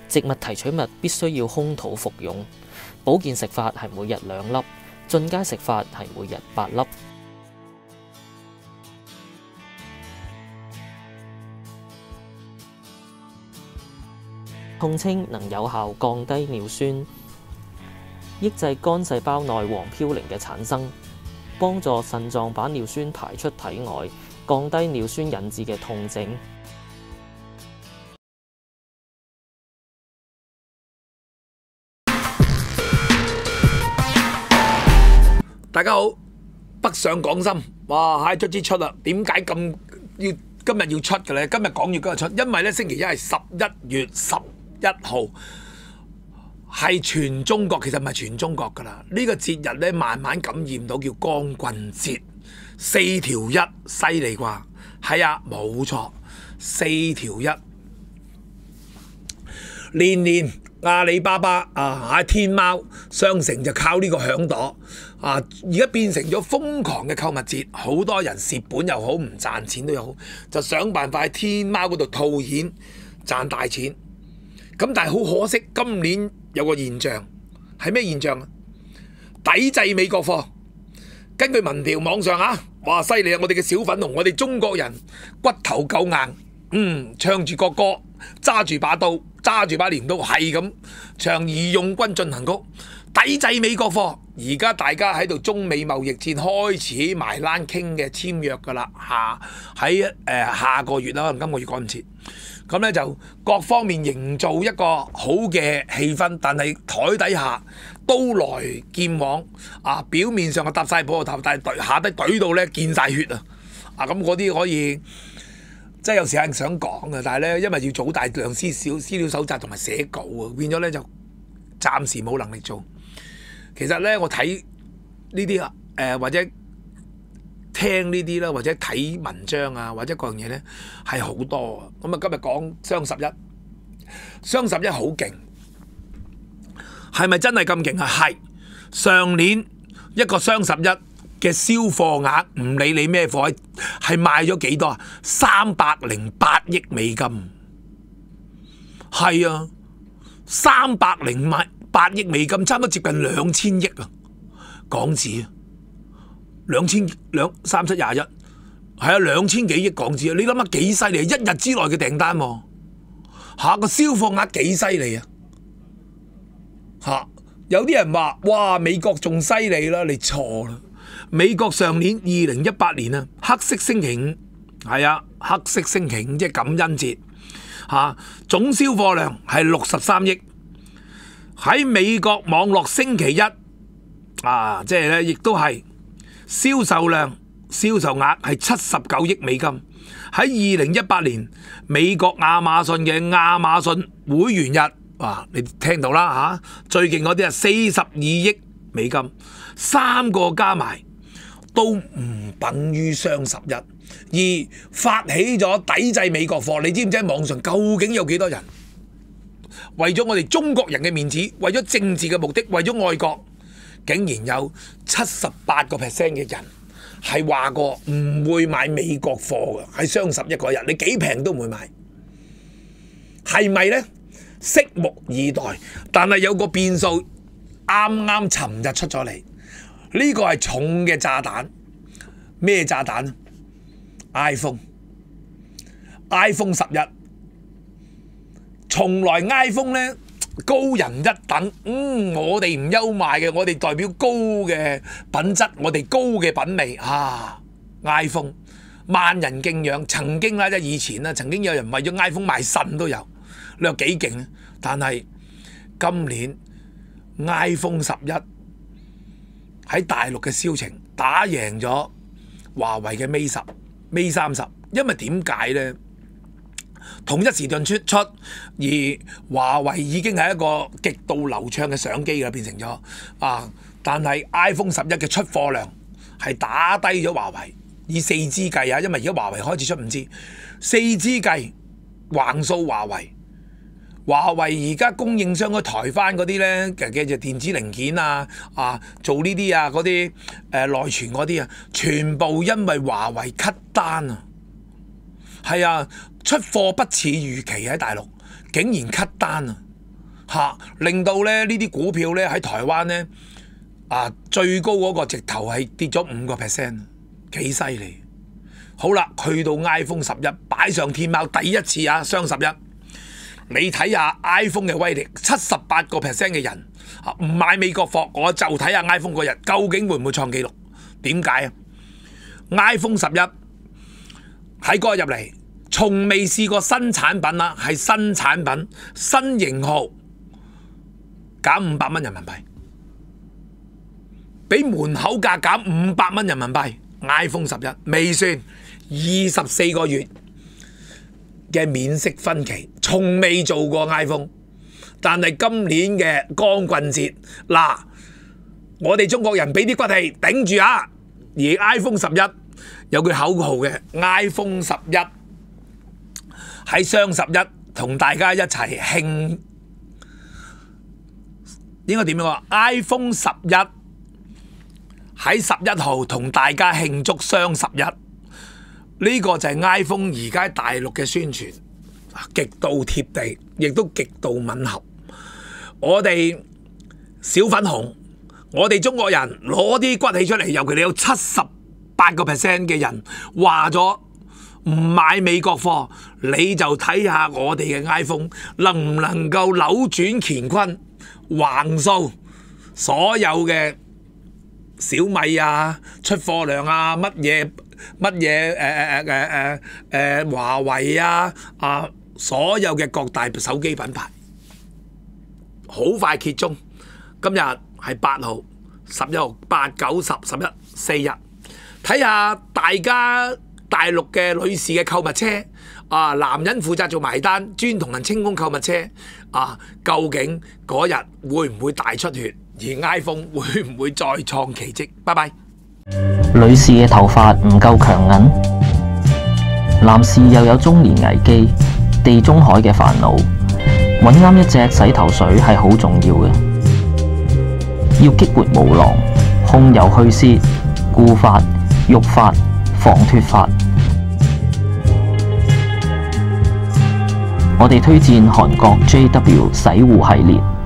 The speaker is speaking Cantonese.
植物提取物必須要空肚服用。保健食法係每日2粒，進階食法係每日8粒。痛清能有效降低尿酸，抑制肝細胞內黃嘌呤嘅產生，幫助腎臟把尿酸排出體外，降低尿酸引致嘅痛症。 大家好，北上廣深，哇！卒之出啦，點解咁要今日要出嘅咧？今日講要今日出，因為咧星期一係11月11號，係全中國，其實唔係全中國噶啦。呢個節日咧慢慢感染到叫光棍節，4條1，犀利啩？係啊，冇錯，4條1，年年阿里巴巴喺天貓商城就靠呢個響朵而家變成咗瘋狂嘅購物節，好多人蝕本又好，唔賺錢都有好，就想辦法喺天貓嗰度套現賺大錢。咁但係好可惜，今年有個現象係咩現象啊？抵制美國貨。根據民調網上哇犀利啊！我哋嘅小粉紅，我哋中國人骨頭夠硬，唱住國歌，揸住把刀，揸住把鐮刀，係咁唱《義勇軍進行曲》，抵制美國貨。而家大家喺度中美貿易戰開始埋欄傾嘅簽約㗎啦，喺下個月啦，可能今個月趕唔切。咁咧就各方面營造一個好嘅氣氛，但係台底下刀來劍往表面上係搭晒鋪頭，但係下底懟到咧見晒血咁嗰啲可以即係有時間想講嘅，但係咧因為要做大量資料搜集同埋寫稿變咗咧就暫時冇能力做。其實咧我睇呢啲或者聽呢啲啦，或者睇文章或者各樣嘢咧係好多。咁今日講雙11，雙11好勁，係咪真係咁勁啊？係上年一個雙11嘅銷貨額，唔理你咩貨，係賣咗幾多啊？308億美金，係啊，308億美金，差唔多接近2000億港紙，3721，係2000幾億港紙啊！你諗下幾犀利，一日之內嘅訂單喎，個銷貨額幾犀利啊！有啲人話哇美國仲犀利啦，你錯啦！美國上年2018年黑色星期五，黑色星期五即係感恩節，總銷貨量係63億。喺美國網絡星期一即係咧，亦都係銷售額係79億美金。喺2018年美國亞馬遜嘅亞馬遜會員日，你聽到啦最勁嗰啲42億美金，三個加埋都唔等於雙11，而發起咗抵制美國貨。你知唔知喺網上究竟有幾多人？為咗我哋中國人嘅面子，為咗政治嘅目的，為咗愛國，竟然有78% 嘅人係話過唔會買美國貨嘅，喺雙11嗰日，你幾平都唔會買，係咪呢？拭目以待。但係有個變數，啱啱尋日出咗嚟，呢個係重嘅炸彈。咩炸彈？iPhone 11。從來 iPhone 咧高人一等，我哋唔憂賣嘅，我哋代表高嘅品質，我哋高嘅品味iPhone 萬人敬仰，曾經以前曾經有人為咗 iPhone 賣腎都有，你話幾勁？但係今年 iPhone 11喺大陸嘅銷情打贏咗華為嘅 Mate 30，因為點解呢？同一時段出，而華為已經係一個極度流暢嘅相機啦，變成咗但係 iPhone 11嘅出貨量係打低咗華為，以4G計因為而家華為開始出5G，4G計橫掃華為。華為而家供應商嗰台翻嗰啲咧，嘅電子零件做呢啲嗰啲內存嗰啲全部因為華為 cut 單係出貨不似預期喺大陸，竟然 cut 單令到咧呢啲股票咧喺台灣咧最高嗰個直頭係跌咗5%，幾犀利！好啦，去到 iPhone 11擺上天貓第一次雙11，你睇下 iPhone 嘅威力，78% 嘅人唔買美國貨，我就睇下 iPhone 嗰日究竟會唔會創紀錄？點解啊 ？iPhone 11喺嗰日入嚟，從未試過新產品啦，係新產品、新型號，減500蚊人民幣，比門口價減500蚊人民幣。iPhone 11未算24個月嘅免息分期，從未做過 iPhone。但係今年嘅光棍節，我哋中國人俾啲骨氣頂住啊！而 iPhone 11有句口號嘅 ，iPhone 11喺雙11同大家一齊慶，應該點樣講 ？iPhone 11喺11號同大家慶祝雙11，呢個就係 iPhone 而家大陸嘅宣傳，極度貼地，亦都極度吻合。我哋小粉紅，我哋中國人攞啲骨氣出嚟，尤其你有78% 嘅人話咗唔買美國貨，你就睇下我哋嘅 iPhone 能唔能夠扭轉乾坤，橫掃所有嘅小米出貨量乜嘢華為所有嘅各大手機品牌，好快揭盅。今日係8號、11號、8、9、10、11 4日，睇下大家大陸嘅女士嘅購物車男人負責做埋單，專同人清空購物車究竟嗰日會唔會大出血？而 iPhone 會唔會再創奇蹟？拜拜。 女士嘅頭髮唔夠強韌，男士又有中年危機、地中海嘅煩惱，揾啱一隻洗頭水係好重要嘅。要激活毛囊、控油去屑、固髮、育髮、防脫髮。我哋推薦韓國 JW 洗護系列。